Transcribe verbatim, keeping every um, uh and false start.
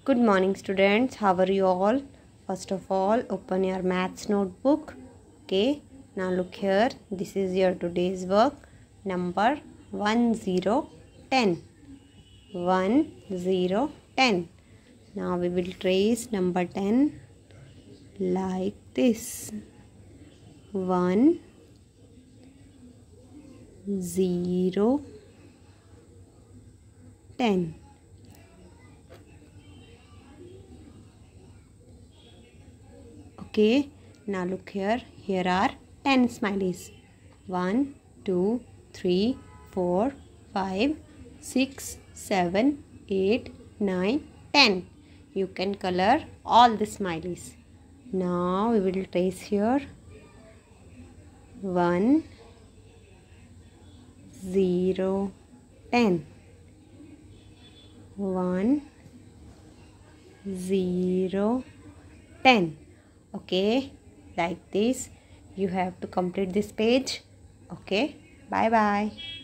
Good morning students, how are you all? First of all, open your maths notebook. Okay, now look here, this is your today's work number one zero ten. one zero ten. Now we will trace number ten like this. one zero ten. Okay, now look here, here are ten smileys. one, two, three, four, five, six, seven, eight, nine, ten. You can color all the smileys. Now we will trace here one, zero, ten. one, zero, ten. Okay, like this you have to complete this page. Okay, bye bye.